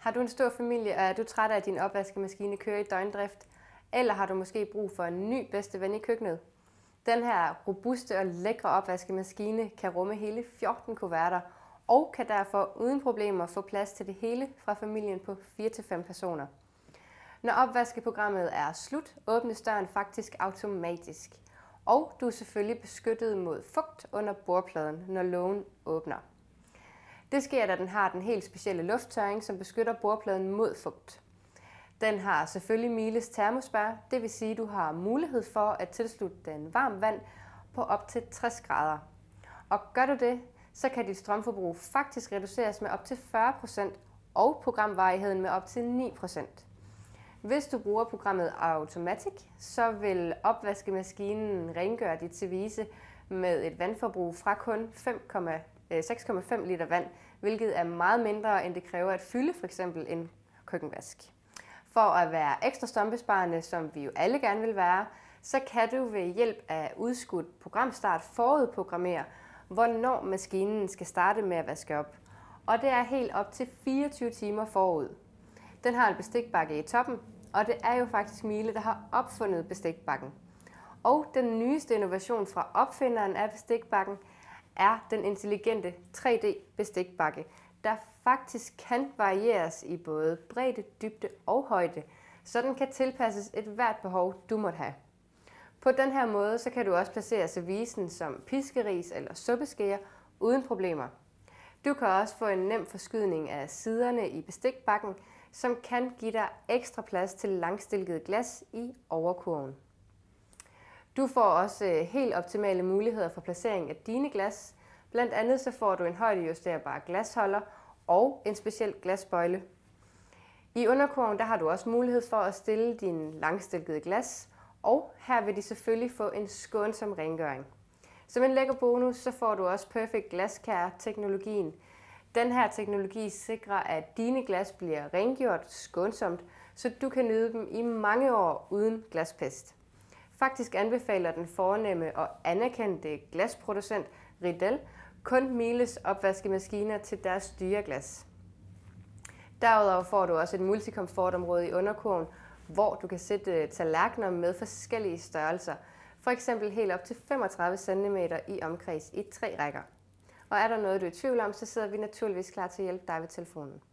Har du en stor familie, og er du træt af, at din opvaskemaskine kører i døgndrift? Eller har du måske brug for en ny bedste ven i køkkenet? Den her robuste og lækre opvaskemaskine kan rumme hele 14 kuverter, og kan derfor uden problemer få plads til det hele fra familien på 4-5 personer. Når opvaskeprogrammet er slut, åbnes døren faktisk automatisk. Og du er selvfølgelig beskyttet mod fugt under bordpladen, når lågen åbner. Det sker, da den har den helt specielle lufttørring, som beskytter bordpladen mod fugt. Den har selvfølgelig Miles termospærre, det vil sige, at du har mulighed for at tilslutte den varmt vand på op til 60 grader. Og gør du det, så kan dit strømforbrug faktisk reduceres med op til 40% og programvarigheden med op til 9%. Hvis du bruger programmet Automatic, så vil opvaskemaskinen rengøre dit service med et vandforbrug fra kun 6,5 liter vand, hvilket er meget mindre, end det kræver at fylde f.eks. en køkkenvask. For at være ekstra strømbesparende, som vi jo alle gerne vil være, så kan du ved hjælp af udskudt programstart forudprogrammere, hvornår maskinen skal starte med at vaske op. Og det er helt op til 24 timer forud. Den har en bestikbakke i toppen, og det er jo faktisk Miele, der har opfundet bestikbakken. Og den nyeste innovation fra opfinderen af bestikbakken er den intelligente 3D-bestikbakke, der faktisk kan varieres i både bredde, dybde og højde, så den kan tilpasses et hvert behov, du måtte have. På den her måde så kan du også placere servicen som piskeris eller suppeskeer uden problemer. Du kan også få en nem forskydning af siderne i bestikbakken, som kan give dig ekstra plads til langstilket glas i overkurven. Du får også helt optimale muligheder for placering af dine glas. Blandt andet så får du en højdejusterbar glasholder og en speciel glasbøjle. I underkurven der har du også mulighed for at stille dine langstilkede glas, og her vil de selvfølgelig få en skånsom rengøring. Som en lækker bonus så får du også Perfect Glass Care-teknologien. Den her teknologi sikrer, at dine glas bliver rengjort skånsomt, så du kan nyde dem i mange år uden glaspest. Faktisk anbefaler den fornemme og anerkendte glasproducent Riedel kun Miles opvaskemaskiner til deres dyre glas. Derudover får du også et multikomfortområde i underkurven, hvor du kan sætte tallerkener med forskellige størrelser, f.eks. helt op til 35 cm i omkreds i 3 rækker. Og er der noget, du er i tvivl om, så sidder vi naturligvis klar til at hjælpe dig ved telefonen.